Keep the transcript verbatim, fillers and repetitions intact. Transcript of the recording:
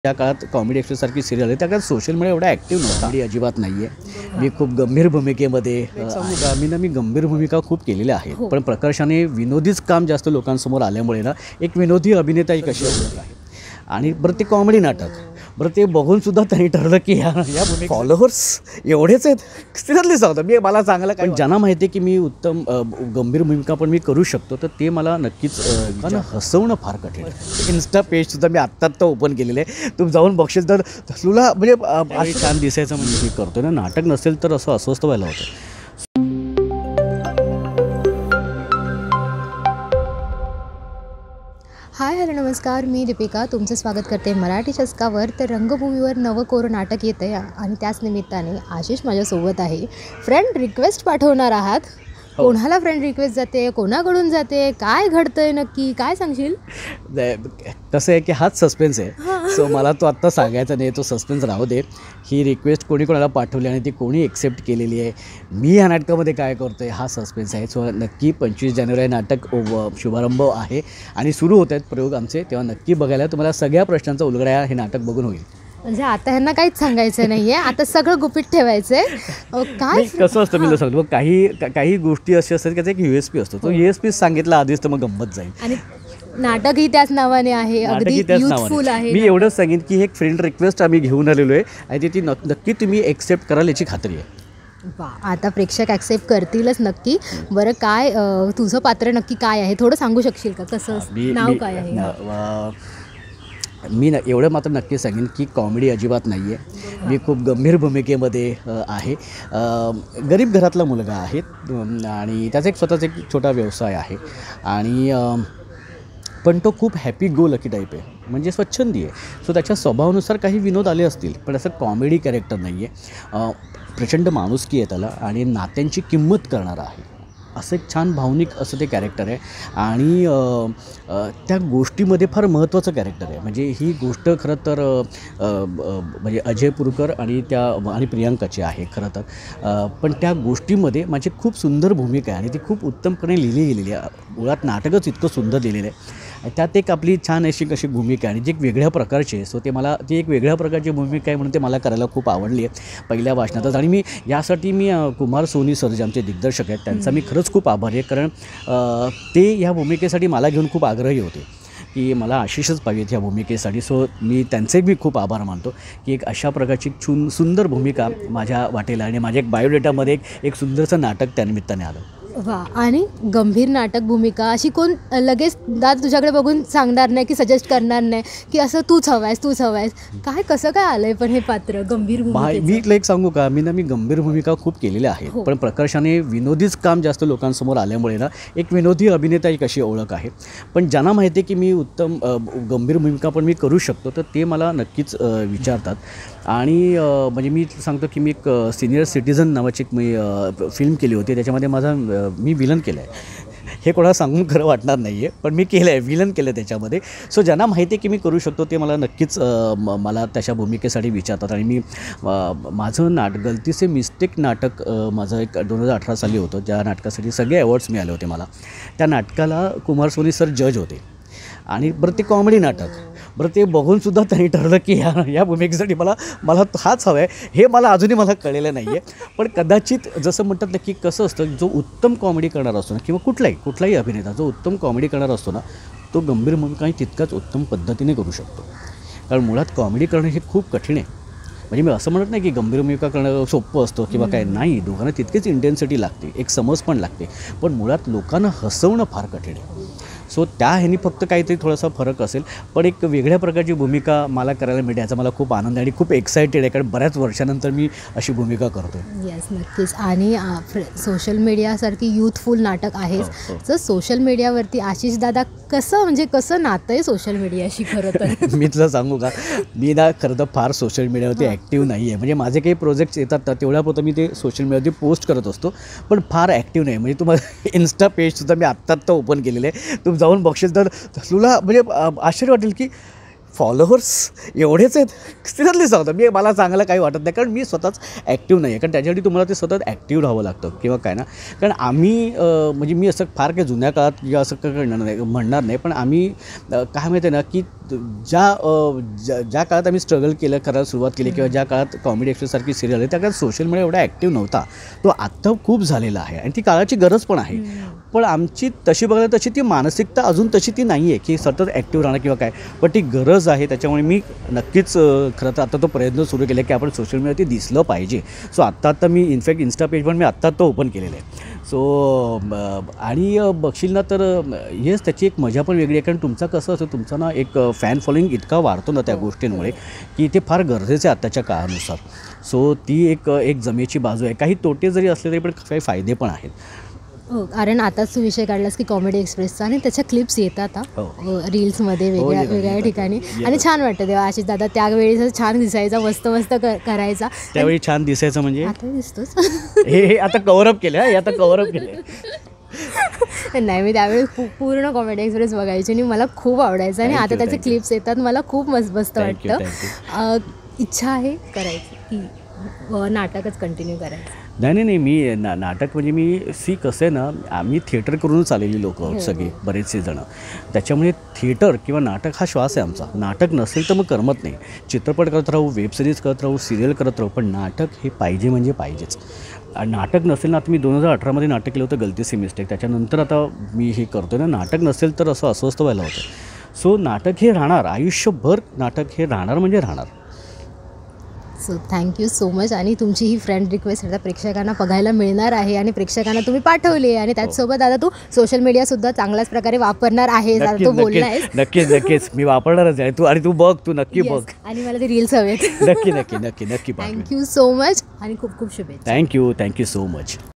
त्या काळात comedy एक्सप्रेससारखी serial आहे, त्या काळात सोशल मीडिया एवढा ॲक्टिव्ह नव्हता. कॉमेडी अजिबात नाही आहे. मी खूप गंभीर भूमिकेमध्ये अ, मी ना मी गंभीर भूमिका खूप केलेल्या आहेत, पण प्रकर्षाने विनोदीच काम जास्त लोकांसमोर आल्यामुळे ना एक विनोदी अभिनेता ही कशी ओळख आहे. आणि बरं ते कॉमेडी नाटक, बरं ते बघूनसुद्धा त्यांनी ठरलं की ह्या या फॉलोअर्स एवढेच आहेत. सिरियसली सांगतो मी, मला चांगलं काय, पण ज्यांना माहिती आहे की मी उत्तम अ, गंभीर भूमिका पण मी करू शकतो, तर ते मला नक्कीच अ, मला हसवणं फार कठीण आहे. इन्स्टा पेजसुद्धा मी आत्ता आत्ता ओपन केलेलं आहे. तू जाऊन बघशील तर तुला म्हणजे अ, असं छान दिसायचं म्हणजे मी करतो ना. नाटक नसेल तर असं अस्वस्थ व्हायला होतं. हाय हॅलो नमस्कार, मी दीपिका तुमचं स्वागत करते मराठी चस्कावर. तर रंगभूमीवर नवं कोरं नाटक येतं आहे आणि त्याच निमित्ताने आशिष माझ्यासोबत आहे. फ्रेंड रिक्वेस्ट पाठवणार आहात. कोणाला फ्रेंड रिक्वेस्ट जाते, कोणाकडून जाते, काय घडतंय नक्की, काय सांगशील? कसं आहे की हाच सस्पेन्स आहे, सो मला तो आत्ता सांगायचा नाही, तो सस्पेन्स राहू दे. ही रिक्वेस्ट कोणी कोणाला पाठवली आणि ती कोणी एक्सेप्ट केलेली आहे, मी या नाटकामध्ये काय करतो आहे, हा सस्पेन्स आहे. सो नक्की पंचवीस जानेवारी नाटक शुभारंभ आहे आणि सुरू होत आहेत प्रयोग आमचे, तेव्हा नक्की बघायला तुम्हाला सगळ्या प्रश्नांचा उलगडा हे नाटक बघून होईल. म्हणजे आता ह्यांना काहीच सांगायचं नाही आहे, आता सगळं गुपित ठेवायचं आहे. काय कसं असतं मी सांगतो, काही काही गोष्टी अशा असतात की त्याचा एक यू एस पी असतो, तो यू एस पी सांगितला आधीच तर मग गंमत जाईल. आणि नाटकही त्याच नावाने आहे, अगदी युथफुल आहे. मी एवढंच सांगेन की एक फ्रेंड रिक्वेस्ट आम्ही घेऊन आलेलो आहे आणि ती नक्की तुम्ही एक्सेप्ट कराल याची खात्री आहे. वा, आता प्रेक्षक ॲक्सेप्ट करतीलच नक्की. बरं, काय तुझं पात्र नक्की काय आहे, थोडं सांगू शकशील का? कसं नाव काय आहे? मी न एवढं मात्र नक्की सांगेन की कॉमेडी अजिबात नाही आहे. मी खूप गंभीर भूमिकेमध्ये आहे. गरीब घरातला मुलगा आहे आणि त्याचा एक स्वतःचा एक छोटा व्यवसाय आहे आणि पण तो खूप हॅपी गो लकी टाईप आहे, म्हणजे स्वच्छंदी आहे. सो त्याच्या स्वभावानुसार काही विनोद आले असतील, पण असं कॉमेडी कॅरेक्टर नाही आहे. प्रचंड माणुसकी आहे त्याला आणि नात्यांची किंमत करणारा आहे, असं एक छान भावनिक असं ते कॅरेक्टर आहे. आणि त्या गोष्टीमध्ये फार महत्त्वाचं कॅरेक्टर आहे. म्हणजे ही गोष्ट खरं तर म्हणजे अजय पुरकर आणि त्या आणि प्रियांकाची आहे खरं तर, पण त्या गोष्टीमध्ये माझी खूप सुंदर भूमिका आहे आणि ती खूप उत्तमपणे लिहिली गेलेली आहे. मुळात नाटकच इतकं सुंदर लिहिलेलं आहे. त्यात एक आपली छान अशी कशी भूमिका आहे आणि जी एक वेगळ्या प्रकारची आहे. सो ते मला ती एक वेगळ्या प्रकारची भूमिका आहे म्हणून ते मला करायला खूप आवडली आहे पहिल्या वाचनातच. आणि मी यासाठी मी कुमार सोनी सर जे आमचे दिग्दर्शक आहेत त्यांचा मी खरंच खूप आभारी आहे, कारण ते ह्या भूमिकेसाठी मला घेऊन खूप आग्रही होते की मला आशिषच पाहिजेत ह्या भूमिकेसाठी. सो मी त्यांचे मी खूप आभार मानतो की एक अशा प्रकारची छुन सुंदर भूमिका माझ्या वाटेला आणि माझ्या एक बायोडेटामध्ये एक एक सुंदरसं नाटक त्यानिमित्ताने आलं. वा, आणि गंभीर नाटक भूमिका अशी कोण लगेच दाद तुझ्याकडे बघून सांगणार नाही की सजेस्ट करणार नाही की असं तूच हवं आहेस तूच हवं आहेस. काय कसं काय आलं आहे पण हे पात्र गंभीर भूमिका? मी इथलं एक सांगू का, मी ना मी गंभीर भूमिका खूप केलेल्या आहेत, पण प्रकर्षाने विनोदीच काम जास्त लोकांसमोर आल्यामुळे ना एक विनोदी अभिनेता ही कशी ओळख आहे. पण ज्यांना माहिती आहे की मी उत्तम गंभीर भूमिका पण मी करू शकतो, तर ते मला नक्कीच विचारतात. आणि म्हणजे मी सांगतो की मी एक सिनियर सिटीझन नावाची एक मी फिल्म केली होती, त्याच्यामध्ये माझा मी विलन केलं आहे. हे कोणाला सांगून खरं वाटणार नाही आहे, पण मी केलं आहे, विलन केलं आहे त्याच्यामध्ये. सो ज्यांना माहिती आहे की मी करू शकतो ते मला नक्कीच मला त्याच्या भूमिकेसाठी विचारतात. आणि मी माझं नाट गलती से मिस्टेक नाटक माझं एक दोन हजार अठरा साली होतं, ज्या नाटकासाठी सगळे अवॉर्ड्स मिळाले होते मला. त्या नाटकाला कुमार सोनी सर जज होते आणि बरं ते कॉमेडी नाटक, बरं ते बघूनसुद्धा त्यांनी ठरलं की ह्या या भूमिकेसाठी मला मला हाच हवा आहे. हे मला अजूनही मला कळलेलं नाही आहे, पण कदाचित जसं म्हणतात ना की कसं असतं, जो उत्तम कॉमेडी करणारा असतो ना किंवा कुठलाही कुठलाही अभिनेता जो उत्तम कॉमेडी करणारा असतो ना, तो गंभीर भूमिकाही तितकाच उत्तम पद्धतीने करू शकतो. कारण मुळात कॉमेडी करणं हे खूप कठीण आहे. म्हणजे मी असं म्हणत नाही की गंभीर भूमिका करणं सोपं असतं किंवा काय नाही, दोघांना तितकीच इंटेन्सिटी लागते, एक समज पण लागते, पण मुळात लोकांना हसवणं फार कठीण आहे. सो त्या ह्यानी फक्त काहीतरी थोडासा फरक असेल, पण एक वेगळ्या प्रकारची भूमिका मला करायला मिळते याचा मला खूप आनंद आहे आणि खूप एक्सायटेड आहे, कारण बऱ्याच वर्षानंतर मी अशी भूमिका करतो. येस, नक्कीच. आणि सोशल मीडियासारखी युथफुल नाटक आहेच, तर सोशल मीडियावरती आशिष दादा कसं म्हणजे कसं नातं आहे सोशल मीडियाशी? खरं तर मी तुला सांगू का, मी ना खरं तर फार सोशल मीडियावरती ॲक्टिव्ह नाही आहे. म्हणजे माझे काही प्रोजेक्ट्स येतात तर तेवढ्यापुरतं मी ते सोशल मीडियावरती पोस्ट करत असतो, पण फार ॲक्टिव्ह नाही. म्हणजे तुम्हाला इन्स्टा पेजसुद्धा मी आत्ता आत्ता ओपन केलेलं आहे. तुम्ही जाऊन बघशील तर तुला म्हणजे आश्चर्य वाटेल की फॉलोअर्स एवढेच आहेत सिरियसली सांगतो मी. मला चांगलं काही वाटत नाही कारण मी स्वतःच ॲक्टिव्ह नाही आहे. कारण त्याच्यासाठी तुम्हाला ते सतत ॲक्टिव्ह राहावं लागतं किंवा काय ना. कारण आम्ही अं, म्हणजे मी असं फार काही जुन्या काळात किंवा असं काही करणार नाही म्हणणार नाही. पण आम्ही अं, काय माहिती आहे ना की ज्या अं, ज्या ज्या काळात आम्ही स्ट्रगल केलं करायला सुरुवात केली किंवा ज्या काळात कॉमेडी एक्सप्रेससारखी सिरियल आहे त्या काळात सोशल मीडिया एवढा ॲक्टिव्ह नव्हता. तो आत्ता खूप झालेला आहे आणि ती काळाची गरज पण आहे. पण आमची तशी बघायला तशी ती मानसिकता अजून तशी ती नाही आहे की सतत ॲक्टिव्ह राहणं किंवा काय. पण ती गरज आहे. त्याच्यामुळे मी नक्कीच अ, खरं तर आता तो प्रयत्न सुरू केला की आपण सोशल मीडिया ते दिसलं पाहिजे. सो आत्ता आत्ता मी इनफॅक्ट इन्स्टा पेज पण मी आत्ता तो ओपन केलेलं आहे. सो आणि अ, बघशील ना तर येस त्याची एक मजा पण वेगळी आहे. कारण तुमचा कसं असतं तुमचा ना एक फॅन फॉलोईंग इतका वाढतो ना त्या गोष्टींमुळे की ते फार गरजेचं आहे आत्ताच्या काळानुसार. सो ती एक एक जमेची बाजू आहे. काही तोटे जरी असले तरी पण काही फायदे पण आहेत. हो, कारण आताच तू विषय काढलास की कॉमेडी एक्सप्रेसचा आणि त्याच्या क्लिप्स येतात हो. रील्समध्ये वेगळ्या येतात, वेगळ्या येतात. ठिकाणी येतात. आणि छान वाटतं तेव्हा आशिष दादा त्यावेळी छान दिसायचा मस्त मस्त क- करायचा. त्यावेळी छान दिसायचं म्हणजे आता दिसतोच. हे हे आता कव्हरअप केलं हे आता कव्हरअप केलं. नाही मी त्यावेळी पू- पूर्ण कॉमेडी एक्सप्रेस बघायची आणि मला खूप आवडायचं आणि Thank आता you, त्याचे thank you. क्लिप्स येतात मला खूप मस्त मस्त Thank you, वाटतं. अ, इच्छा आहे करायची की अ, नाटकच कंटिन्यू करायचं. नाही नाही नाही मी ना नाटक म्हणजे मी सी कसं आहे ना आम्ही थिएटर करूनच आलेली लोक आहोत सगळे बरेचसे जणं. त्याच्यामुळे थिएटर किंवा नाटक हा श्वास आहे आमचा. नाटक नसेल तर मग करमत नाही. चित्रपट करत राहू वेब सिरीज करत राहू सिरियल करत राहू पण नाटक हे पाहिजे म्हणजे पाहिजेच. आणि नाटक नसेल ना आता मी दोन हजार अठरामध्ये नाटक केलं होतं गलती से मिस्टेक. त्याच्यानंतर आता मी हे करतो ना नाटक नसेल तर असं अस्वस्थ व्हायला होतं. सो नाटक हे राहणार आयुष्यभर. नाटक हे राहणार म्हणजे राहणार. So thank you so much. आणि तुमची ही फ्रेंड रिक्वेस्ट आता प्रेक्षकांना बघायला मिळणार आहे आणि प्रेक्षकांना तुम्ही पाठवली आहे आणि त्याचसोबत आता तू सोशल मीडियासुद्धा चांगल्याच प्रकारे वापरणार आहेस. आता नक्कीच तू बोलला आहेस. नक्कीच नक्कीच नक्कीच मी वापरणारच आहे. तू आणि तू बघ तू नक्की बघ. Yes. आणि मला ते रील्स हवेत. नक्की नक्की नक्की नक्की पाठवेन. थँक्यू सो मच आणि खूप खूप शुभेच्छा. Thank you thank you so much.